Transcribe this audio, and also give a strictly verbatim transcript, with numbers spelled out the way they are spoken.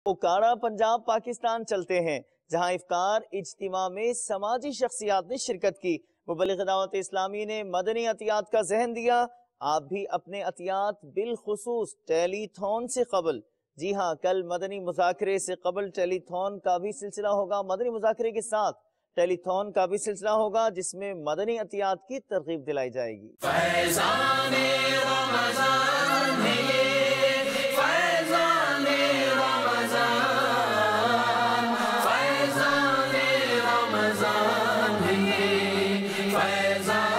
उकाड़ा पंजाब पाकिस्तान चलते हैं, जहां इफ्तार इज्तिमा में समाजी शख्सियात ने शिरकत की। मुबल्लिग़ दावत इस्लामी ने मदनी अतियात का जहन दिया। आप भी अपने अतियात बिलखुसूस टेलीथॉन से कबल, जी हाँ, कल मदनी मुज़ाकरे से कबल टेलीथॉन का भी सिलसिला होगा। मदनी मुज़ाकरे के साथ टेलीथॉन का भी सिलसिला होगा, जिसमें मदनी अतियात की तरगीब दिलाई जाएगी। फैज़ाने रमज़ान है ये, फैज़ाने रमज़ान, फैज़ाने रमज़ान है ये, फैज़ान